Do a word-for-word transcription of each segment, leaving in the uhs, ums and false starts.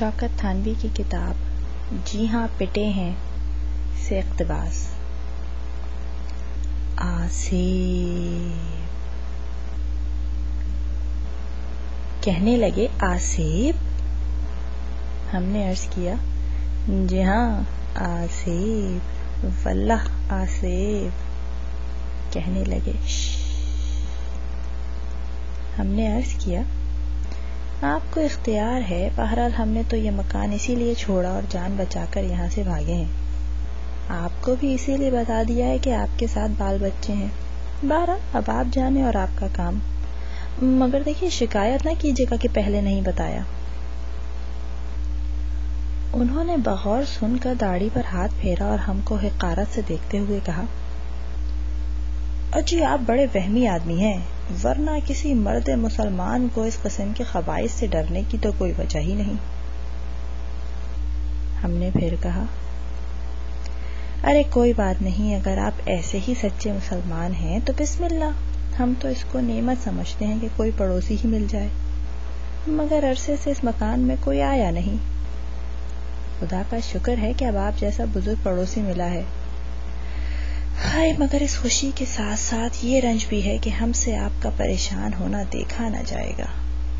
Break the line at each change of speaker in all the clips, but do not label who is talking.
شوکت تھانوی کی کتاب جی ہاں پٹے ہیں سے اقتباس۔ آصف کہنے لگے آصف؟ ہم نے عرض کیا جی ہاں آصف، واللہ آصف۔ کہنے لگے شش۔ ہم نے عرض کیا آپ کو اختیار ہے، بہرحال ہم نے تو یہ مکان اسی لیے چھوڑا اور جان بچا کر یہاں سے بھاگے ہیں۔ آپ کو بھی اسی لیے بتا دیا ہے کہ آپ کے ساتھ بال بچے ہیں۔ بہرحال اب آپ جانے اور آپ کا کام، مگر دیکھیے شکایت نہ کیجیے گا کہ پہلے نہیں بتایا۔ انہوں نے بغور سن کر داڑھی پر ہاتھ پھیرا اور ہم کو حقارت سے دیکھتے ہوئے کہا اجی آپ بڑے وہمی آدمی ہیں، ورنہ کسی مرد مسلمان کو اس قسم کے خبائث سے ڈرنے کی تو کوئی وجہ ہی نہیں۔ ہم نے پھر کہا ارے کوئی بات نہیں، اگر آپ ایسے ہی سچے مسلمان ہیں تو بسم اللہ، ہم تو اس کو نعمت سمجھتے ہیں کہ کوئی پڑوسی ہی مل جائے، مگر عرصے سے اس مکان میں کوئی آیا نہیں۔ خدا کا شکر ہے کہ اب آپ جیسا بزرگ پڑوسی ملا ہے۔ ہائے مگر اس خوشی کے ساتھ ساتھ یہ رنج بھی ہے کہ ہم سے آپ کا پریشان ہونا دیکھا نہ جائے گا۔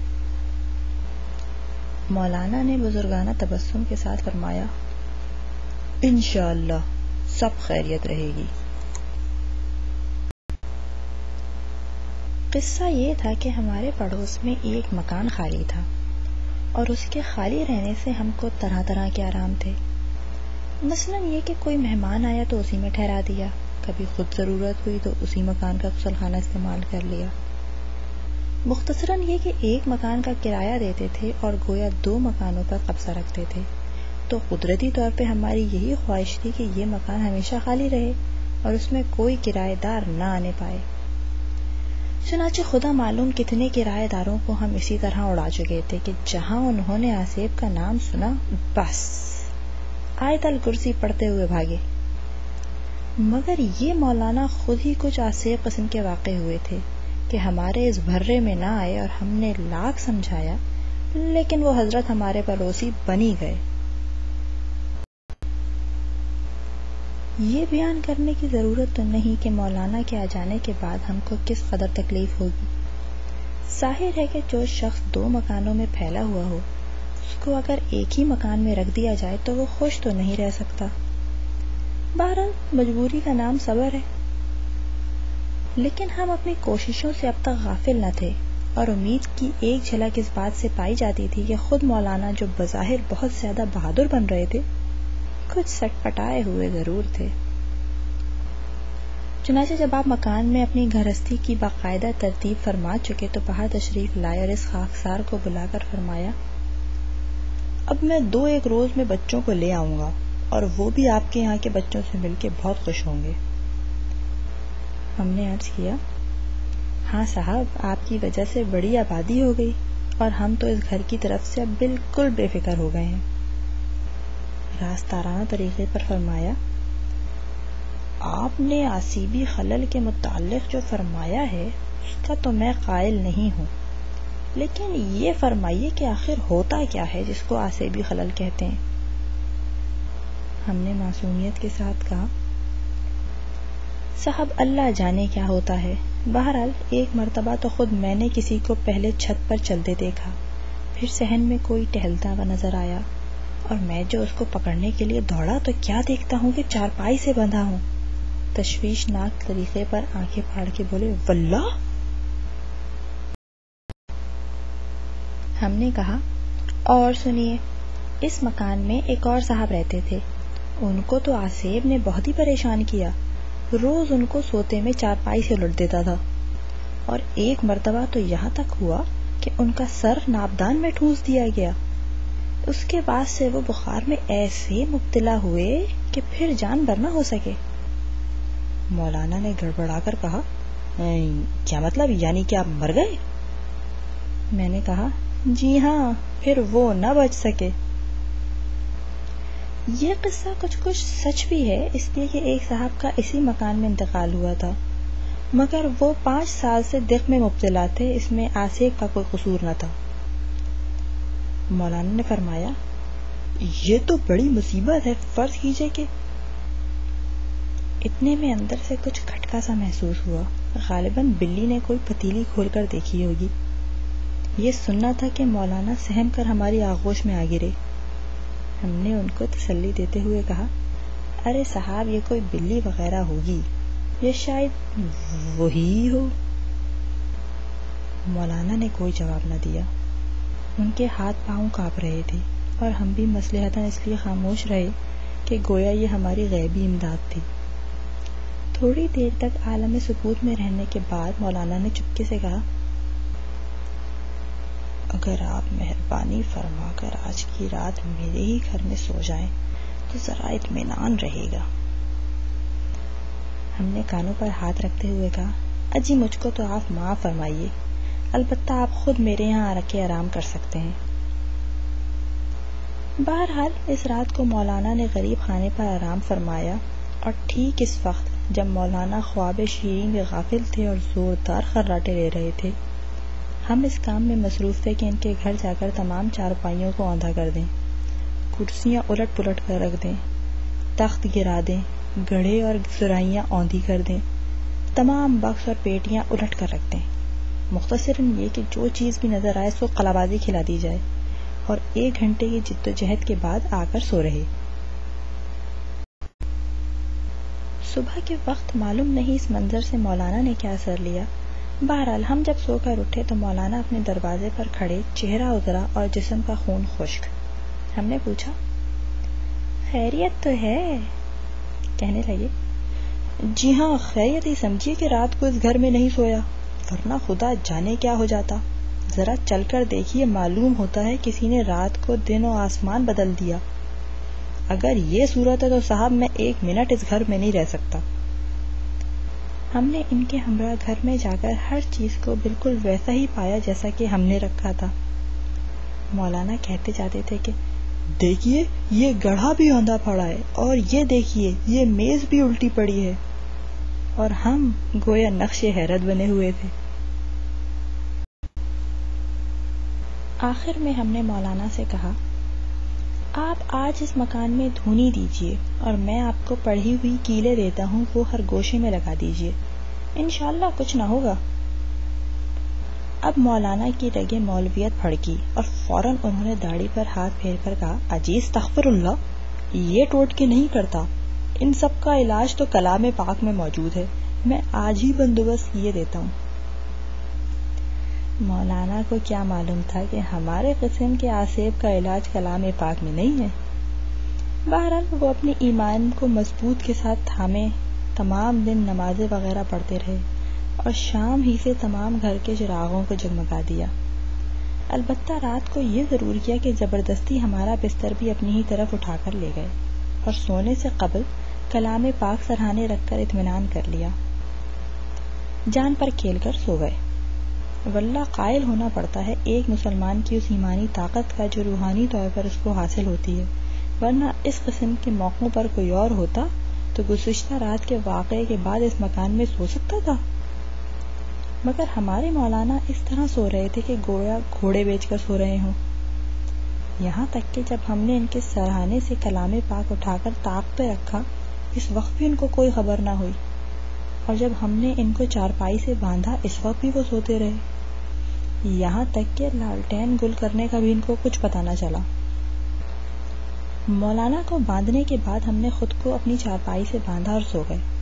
مولانا نے بزرگانہ تبسم کے ساتھ فرمایا انشاءاللہ سب خیریت رہے گی۔ قصہ یہ تھا کہ ہمارے پڑوس میں ایک مکان خالی تھا اور اس کے خالی رہنے سے ہم کو طرح طرح کے آرام تھے۔ مثلاً یہ کہ کوئی مہمان آیا تو اسی میں ٹھہرا دیا، کبھی خود ضرورت ہوئی تو اسی مکان کا غسل خانہ استعمال کر لیا۔ مختصراً یہ کہ ایک مکان کا کرایہ دیتے تھے اور گویا دو مکانوں پر قبضہ رکھتے تھے، تو قدرتی طور پہ ہماری یہی خواہش تھی کہ یہ مکان ہمیشہ خالی رہے اور اس میں کوئی کرایہ دار نہ آنے پائے۔ چنانچہ خدا معلوم کتنے کرایہ داروں کو ہم اسی طرح اڑا چکے تھے کہ جہاں انہوں نے آصف کا نام سنا بس آیت الکرسی پڑھتے ہوئے بھاگے۔ مگر یہ مولانا خود ہی کچھ آصف قسم کے واقع ہوئے تھے کہ ہمارے اس بھرے میں نہ آئے اور ہم نے لاکھ سمجھایا، لیکن وہ حضرت ہمارے پڑوسی بن ہی گئے۔ یہ بیان کرنے کی ضرورت تو نہیں کہ مولانا کے آ جانے کے بعد ہم کو کس قدر تکلیف ہوگی۔ ظاہر ہے کہ جو شخص دو مکانوں میں پھیلا ہوا ہو، اس کو اگر ایک ہی مکان میں رکھ دیا جائے تو وہ خوش تو نہیں رہ سکتا۔ بہرحال مجبوری کا نام صبر ہے۔ لیکن ہم اپنی کوششوں سے اب تک غافل نہ تھے اور امید کی ایک جھلک اس بات سے پائی جاتی تھی کہ خود مولانا جو بظاہر بہت زیادہ بہادر بن رہے تھے، کچھ سٹ پٹائے ہوئے ضرور تھے۔ چنانچہ جب آپ مکان میں اپنی گھرستی کی باقاعدہ ترتیب فرما چکے تو باہر تشریف لائے اور اس خاکسار کو بلا کر فرمایا اب میں دو ایک روز میں بچوں کو لے آؤں گا اور وہ بھی آپ کے یہاں کے بچوں سے مل کے بہت خوش ہوں گے۔ ہم نے عرض کیا ہاں صاحب، آپ کی وجہ سے بڑی آبادی ہو گئی اور ہم تو اس گھر کی طرف سے اب بالکل بے فکر ہو گئے ہیں۔ راستارانہ طریقے پر فرمایا آپ نے آصیبی خلل کے متعلق جو فرمایا ہے اس کا تو میں قائل نہیں ہوں، لیکن یہ فرمائیے کہ آخر ہوتا کیا ہے جس کو آصیبی خلل کہتے ہیں؟ ہم نے معصومیت کے ساتھ کہا صاحب اللہ جانے کیا ہوتا ہے، بہرحال ایک مرتبہ تو خود میں نے کسی کو پہلے چھت پر چلتے دیکھا، پھر صحن میں کوئی ٹہلتا ہوا نظر آیا اور میں جو اس کو پکڑنے کے لیے دوڑا تو کیا دیکھتا ہوں کہ چارپائی سے بندھا ہوں۔ تشویشناک طریقے پر آنکھیں پھاڑ کے بولے واللہ۔ ہم نے کہا اور سنیے، اس مکان میں ایک اور صاحب رہتے تھے، ان کو تو آصف نے بہت ہی پریشان کیا، روز ان کو سوتے میں چارپائی سے الٹ دیتا تھا، اور ایک مرتبہ تو یہاں تک ہوا کہ ان کا سر ناپدان میں ٹھونس دیا گیا۔ اس کے بعد سے وہ بخار میں ایسے مبتلا ہوئے کہ پھر جان بر نہ ہو سکے۔ مولانا نے گڑبڑا کر کہا کیا مطلب، یعنی کہ آپ مر گئے؟ میں نے کہا جی ہاں، پھر وہ نہ بچ سکے۔ یہ قصہ کچھ کچھ سچ بھی ہے، اس لیے کہ ایک صاحب کا اسی مکان میں انتقال ہوا تھا، مگر وہ پانچ سال سے دق میں مبتلا تھے، اس میں آصف کا کوئی قصور نہ تھا۔ مولانا نے فرمایا، یہ تو بڑی مصیبت ہے، فرض کیجئے کہ… اتنے میں اندر سے کچھ کھٹکا سا محسوس ہوا، غالباً بلی نے کوئی پتیلی کھول کر دیکھی ہوگی۔ یہ سننا تھا کہ مولانا سہم کر ہماری آغوش میں آ گرے۔ ہم نے ان کو تسلی دیتے ہوئے کہا، ارے صاحب یہ کوئی بلی وغیرہ ہوگی، یہ شاید وہی ہو۔ مولانا نے کوئی جواب نہ دیا۔ ان کے ہاتھ پاؤں کانپ رہے تھے اور ہم بھی مصلحتاً اس لیے خاموش رہے کہ گویا یہ ہماری غیبی امداد تھی۔ تھوڑی دیر تک عالم سکوت میں رہنے کے بعد مولانا نے چپکے سے کہا، اگر آپ مہربانی فرما کر آج کی رات میرے ہی گھر میں سو جائیں تو ذرا اطمینان رہے گا۔ ہم نے کانوں پر ہاتھ رکھتے ہوئے کہا، اجی مجھ کو تو آپ معاف فرمائیے، البتہ آپ خود میرے یہاں آ کے آرام کر سکتے ہیں۔ بہرحال اس رات کو مولانا نے غریب خانے پر آرام فرمایا، اور ٹھیک اس وقت جب مولانا خواب شیرین میں غافل تھے اور زوردار خراٹے لے رہے تھے، ہم اس کام میں مصروف تھے کہ ان کے گھر جا کر تمام چارپائیوں کو اوندھا کر دیں، کرسیاں الٹ پلٹ کر رکھ دیں، تخت گرا دیں، گڑھے اور سرائیاں اوندھی کر دیں، تمام بکس اور پیٹیاں الٹ کر رکھ دیں۔ مختصراً یہ کہ جو چیز بھی نظر آئے سو قلابازی کھلا دی جائے، اور ایک گھنٹے کی جد و جہد کے بعد آ کر سو رہے۔ صبح کے وقت معلوم نہیں اس منظر سے مولانا نے کیا اثر لیا۔ بہرحال ہم جب سو کر اٹھے تو مولانا اپنے دروازے پر کھڑے، چہرہ ادھرا اور جسم کا خون خشک۔ ہم نے پوچھا، خیریت تو ہے؟ کہنے لگے، جی ہاں خیریت ہی سمجھیے کہ رات کو اس گھر میں نہیں سویا، ورنہ خدا جانے کیا ہو جاتا۔ ذرا چل کر دیکھیے، معلوم ہوتا ہے کسی نے رات کو دن و آسمان بدل دیا۔ اگر یہ صورت ہے تو صاحب میں ایک منٹ اس گھر میں نہیں رہ سکتا۔ ہم نے ان کے ہمراہ گھر میں جا کر ہر چیز کو بالکل ویسا ہی پایا جیسا کہ ہم نے رکھا تھا۔ مولانا کہتے جاتے تھے کہ دیکھیے یہ گڑھا بھی اوندھا پڑا ہے، اور یہ دیکھیے یہ میز بھی الٹی پڑی ہے، اور ہم گویا نقش حیرت بنے ہوئے تھے۔ آخر میں ہم نے مولانا سے کہا، آپ آج اس مکان میں دھونی دیجیے اور میں آپ کو پڑھی ہوئی کیلیں دیتا ہوں، وہ ہر گوشے میں لگا دیجیے، انشاءاللہ کچھ نہ ہوگا۔ اب مولانا کی رگیں مولویت بھڑکی اور فوراً انہوں نے داڑھی پر ہاتھ پھیر کر کہا، اجی استغفر اللہ، یہ ٹوٹ کے نہیں کرتا، ان سب کا علاج تو کلام پاک میں موجود ہے، میں آج ہی بندوبست کیے دیتا ہوں۔ مولانا کو کیا معلوم تھا کہ ہمارے قسم کے آسیب کا علاج کلام پاک میں نہیں ہے۔ بہرحال وہ اپنے ایمان کو مضبوط کے ساتھ تھامے تمام دن نمازیں وغیرہ پڑھتے رہے، اور شام ہی سے تمام گھر کے چراغوں کو جگمگا دیا۔ البتہ رات کو یہ ضرور کیا کہ زبردستی ہمارا بستر بھی اپنی ہی طرف اٹھا کر لے گئے، اور سونے سے قبل کلام پاک سرہانے رکھ کر اطمینان کر لیا۔ جان پر کھیل کر سو گئے۔ واللہ قائل ہونا پڑتا ہے ایک مسلمان کی اس ایمانی طاقت کا جو روحانی طور پر اس کو حاصل ہوتی ہے، ورنہ اس قسم کے موقعوں پر کوئی اور ہوتا تو گزشتہ رات کے واقعے کے بعد اس مکان میں سو سکتا تھا، مگر ہمارے مولانا اس طرح سو رہے تھے کہ گویا گھوڑے بیچ کر سو رہے ہوں۔ یہاں تک کہ جب ہم نے ان کے سرہانے سے کلام پاک اٹھا کر طاق پہ رکھا، اس وقت بھی ان کو کوئی خبر نہ ہوئی، اور جب ہم نے ان کو چارپائی سے باندھا اس وقت بھی وہ سوتے رہے، یہاں تک کہ لالٹین گل کرنے کا بھی ان کو کچھ پتہ نہ چلا۔ مولانا کو باندھنے کے بعد ہم نے خود کو اپنی چارپائی سے باندھا اور سو گئے۔